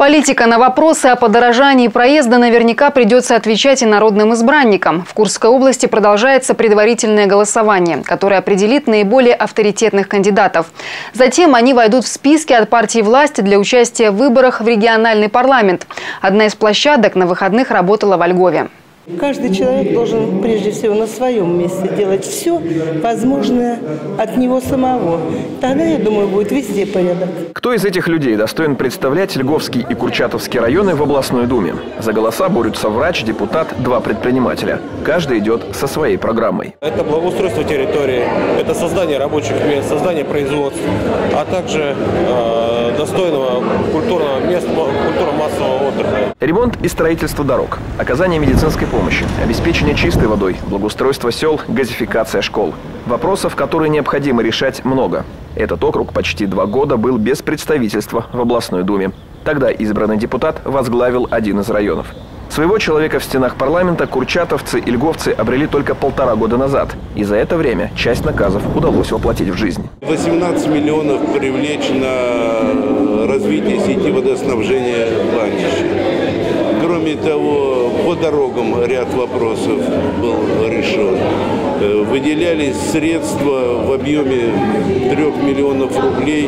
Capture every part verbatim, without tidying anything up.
Политика. На вопросы о подорожании проезда наверняка придется отвечать и народным избранникам. В Курской области продолжается предварительное голосование, которое определит наиболее авторитетных кандидатов. Затем они войдут в списки от партии власти для участия в выборах в региональный парламент. Одна из площадок на выходных работала во Львове. Каждый человек должен прежде всего на своем месте делать все возможное от него самого. Тогда, я думаю, будет везде порядок. Кто из этих людей достоин представлять Льговский и Курчатовский районы в областной думе? За голоса борются врач, депутат, два предпринимателя. Каждый идет со своей программой. Это благоустройство территории, это создание рабочих мест, создание производств, а также э, достойного культурного места, культурно-массового отдыха. Ремонт и строительство дорог, оказание медицинской помощи, обеспечение чистой водой, благоустройство сел, газификация школ. Вопросов, которые необходимо решать, много. Этот округ почти два года был без представительства в областной думе. Тогда избранный депутат возглавил один из районов. Своего человека в стенах парламента курчатовцы и льговцы обрели только полтора года назад. И за это время часть наказов удалось воплотить в жизнь. восемнадцать миллионов привлечь на развитие сети водоснабжения Ланища. Кроме того, по дорогам ряд вопросов был решен. Выделялись средства в объеме трёх миллионов рублей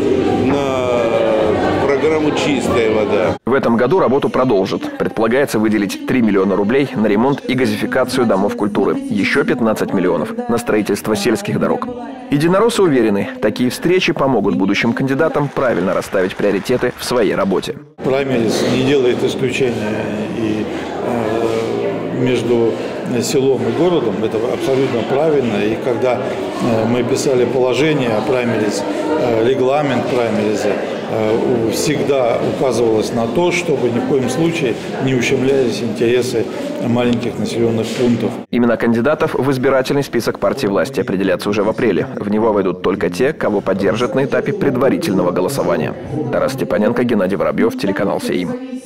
на программу «Чистая вода». В этом году работу продолжат. Предполагается выделить три миллиона рублей на ремонт и газификацию домов культуры. Еще пятнадцать миллионов на строительство сельских дорог. Единороссы уверены, такие встречи помогут будущим кандидатам правильно расставить приоритеты в своей работе. Праймерис не делает исключения и э, между селом и городом. Это абсолютно правильно. И когда э, мы писали положение о праймерис, э, регламент праймериза, э, всегда указывалось на то, чтобы ни в коем случае не ущемлялись интересы маленьких населенных пунктов. Имена кандидатов в избирательный список партии власти определятся уже в апреле. В него войдут только те, кого поддержат на этапе предварительного голосования. Тарас Степаненко, Геннадий Воробьев, телеканал «Сеим».